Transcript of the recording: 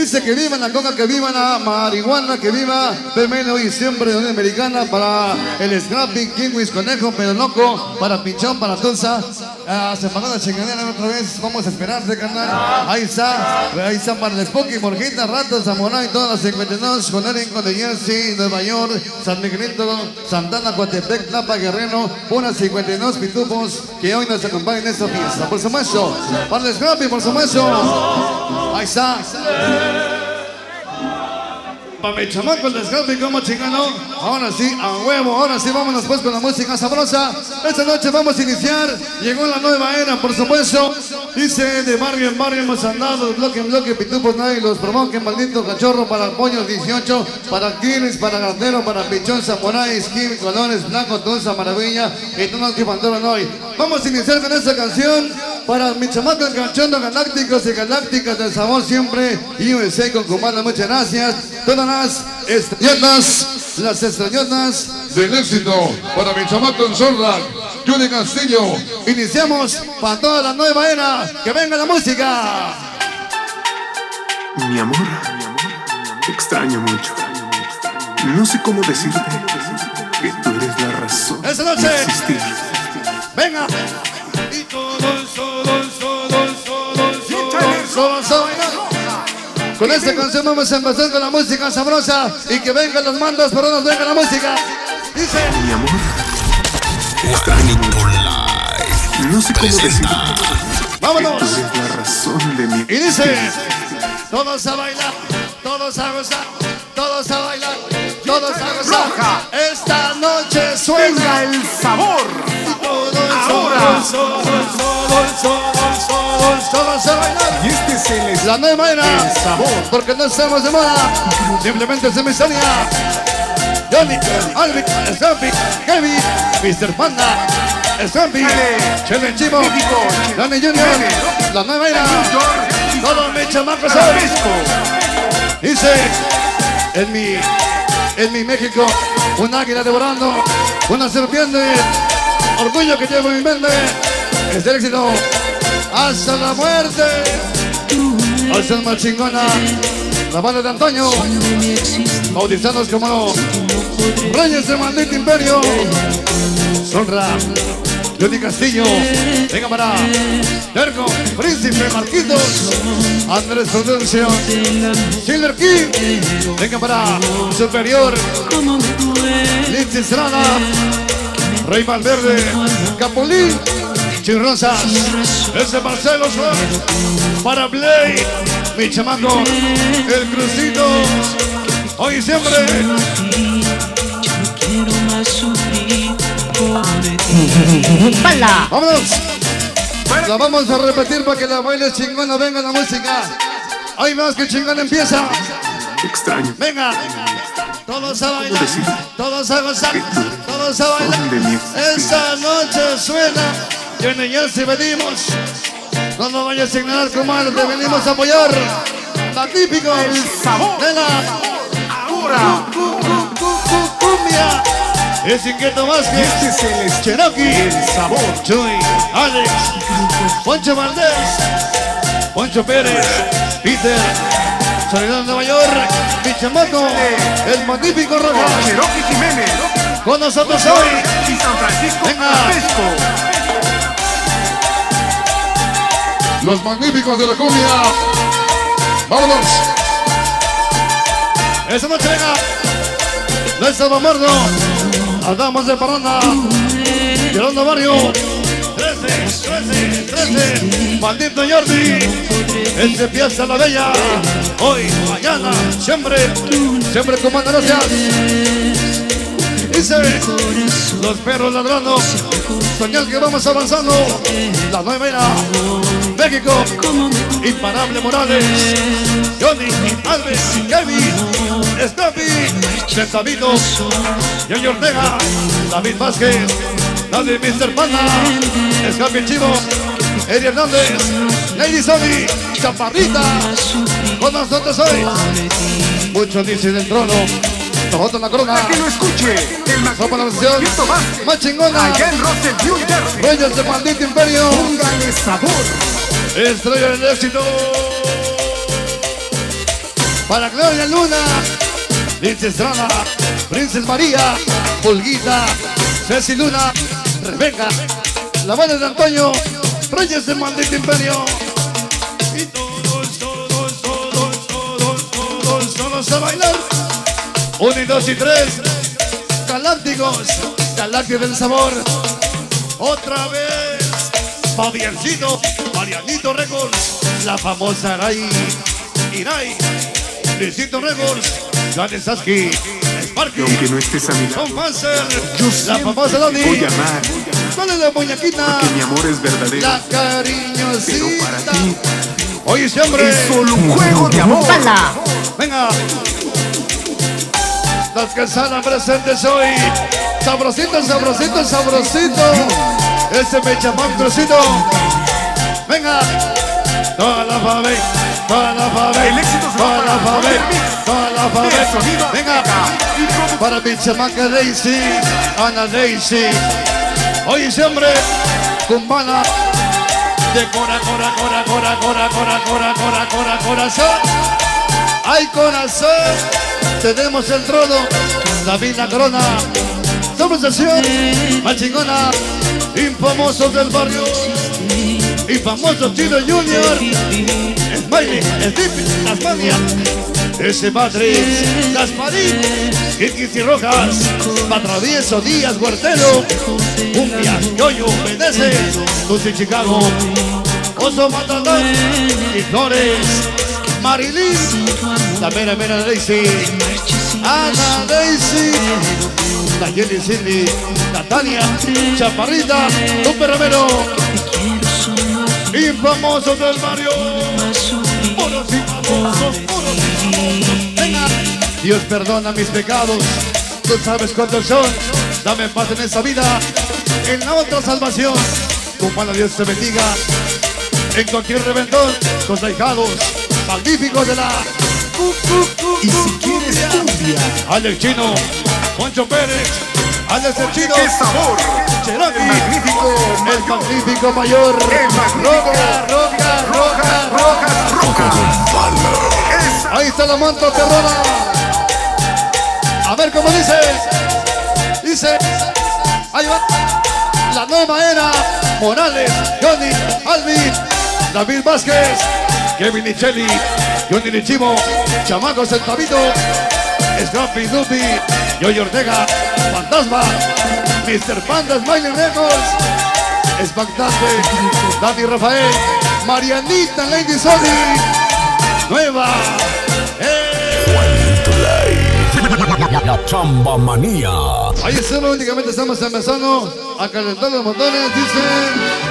Dice que viva la coca, que viva la marihuana, que viva Pemelo y siempre de Unión Americana. Para el Scrappy, Kiwis, Conejo, Pero Loco, para Pichón, para Tulsa. Se pagó la chingadera otra vez. Vamos a esperarte, carnal. Ahí está para el Spooky, Morjita, Rato, Zamora y todas las 52. Con Elenco de Jersey, Nueva York, San Miguelito, Santana, Coatepec, Tapa, Guerrero. Unas 52 pitufos que hoy nos acompañan en esta fiesta. Por supuesto, para el Scrappy, por supuesto. Ahí está. Para mi chamaco el desgaste como chingano. Ahora sí, a huevo, ahora sí, vámonos pues con la música sabrosa. Esta noche vamos a iniciar. Llegó la nueva era, por supuesto. Dice, de barrio en barrio hemos andado, bloque en bloque, pitufos nadie los provoque, maldito cachorro, para pollos 18, para Kiris, para Gardero, para Pichón, Samurai, Skim, Colores, Blanco, Tulsa, Maravilla, y todos los que mandaron hoy. Vamos a iniciar con esta canción para mis chamacos canchando galácticos y galácticas del sabor siempre. USA con comando, muchas gracias. Todas las estrellotas del éxito para mi chamaco en Zorra, Judy Castillo. Iniciamos para toda la nueva era. Que venga la música. Mi amor, te extraño mucho. No sé cómo decirte que tú eres la razón esta noche de existir. Venga. Y todos. Con esta canción vamos a empezar con la música sabrosa. Y que vengan los mandos, pero nos venga la música. Dice: mi amor, te extraño mucho. No sé cómo decirte. Vámonos. Tú eres la razón de mi y dice: todos a bailar, todos a gozar, todos a bailar, todos a gozar. Roja. Esta noche suena el sabor. Ahora. Todos a bailar. Y este es el La nueva era. sabor. Porque no estamos de moda. Simplemente se me salía. Johnny, Alvin, Scrappy, Kevin, Mr. Panda, Scrappy, Chele Chivo, Danny Junior, la nueva era. Todos mis chamacos hoy. Dice, en mi México, un águila devorando, una serpiente, orgullo que llevo en mi mente, es el éxito hasta la muerte. Hasta el más chingona, la banda de Antonio, bautizados como Reyes del maldito imperio. Sonra, Judy Castillo, venga para Terco, Príncipe Marquitos, Andrés Producción, Silver King, venga para Superior, Lindsay Estrada, Rey Valverde, Capulín, Chirrosas, ese Marcelo Suárez, para Blay, mi chamaco, el Crucito, hoy y siempre. Vámonos. La vamos a repetir para que la baile chingona. Venga la música. Ahí más que chingona empieza. Te extraño. Venga. Todos a bailar, todos a gozar, todos a bailar. Esta noche suena. Yo en ella si venimos. No nos vayas a ignorar, comadre. Te venimos a apoyar. La típica de la Ahora. cumbia. Es inquieto más que Este es el Cherokee, el sabor. Chuy, Alex, Poncho Valdés, Poncho Pérez, Peter, Soledad Nueva York, mi chamaco, el magnífico Roja. Cherokee Jiménez. Con nosotros hoy. Y San Francisco Venga. Fresco. Los magníficos de la cumbia. Vámonos. Esa noche venga. Nuestro Bomordo. Andamos de parranda. Llorando Barrio. 13. Maldito Jordi. Este Piazza La Bella. Hoy, mañana, siempre comanda, gracias. Dice, los perros ladrando. Señal que vamos avanzando. La nueva era. México. Imparable Morales. Johnny, Alves, Kevin, Snappy, Centavitos, Johnny Ortega, David Vázquez, David Mr. Panda, Escape Chivo, Eddie Hernández, Lady Sony, Chaparrita, con nosotros hoy. Muchos dicen del trono, nosotros la corona. Para que lo escuche. El Sopa la versión más chingona. Allá en Russell, New Jersey. Reyes del maldito imperio. Póngale sabor. Estrella del éxito. para Claudia Luna, Lince Estrada, Princess María, Pulguita, Ceci Luna, Rebeca, la banda de Antonio, Reyes del maldito imperio. Y todos a bailar. 1 y 2 y 3, galácticos, Galácticos del sabor. Otra vez, Fabiancito, Marianito Records, la famosa Irai, Luisito Records, Johnny Saski, Sparky, aunque no estés a mi lado, Tom Panzer, yo la famosa Doni, voy a amar, ¿cuál es la muñequita? porque mi amor es verdadero, La cariñosita. pero para ti Oye, siempre, Es solo un juego de amor. venga. Las que están presentes hoy. Sabrosito, sabrosito, sabrosito. Ese me chamán trocito. Venga. Toda la familia, toda la familia, El éxito se toda va la para familia, Mix. toda la El familia. sonido Venga. y producción. Para mi chamaca Daisy, Ana Daisy. Hoy siempre, cumbana. De corazón. Ay, corazón, tenemos el trono, la vida corona. Somos nación más chingona, infamosos del barrio, infamosos Chino Junior, Smiley, Stippy, Tasmania, ese Patrick, Gasparín, Kikis y Rojas, Patravieso, Díaz, Huertelo, Cumbia, Yoyo, Meneses, Lucy Chicago, Oso Matador, y Flores, Marilyn, la mera Daisy, Ana Daisy, la Jenny Cindy, Natalia, Chaparrita, Lupe Romero, infamosos del barrio, puros y famosos, puros y famosos. Venga, Dios perdona mis pecados, tú sabes cuántos son, dame paz en esta vida, en la otra salvación, tu mano Dios te bendiga, en cualquier reventón, los ahijados magníficos de la y si quieres cumbia, Alex Chino, Poncho Pérez, Alex el Chino, ¡Qué sabor! Cherokee, Magnífico, el magnífico mayor, El magnífico. Roca. Ahí está la manta terrona. A ver cómo dice, ahí va, la nueva era, Morales, Johnny, Alvin, David Vázquez, Kevin Nichelli, Johnny Nichimo, Chamacos el Tabito, Scrappy Dupi, Yoyo Ortega, Fantasma, Mr. Panda, Smiley Records, Espantante, Dani Rafael, Marianita Lady Sony, nueva. La Chamba Manía. Ahí solo únicamente estamos empezando a calentar los motores, dice.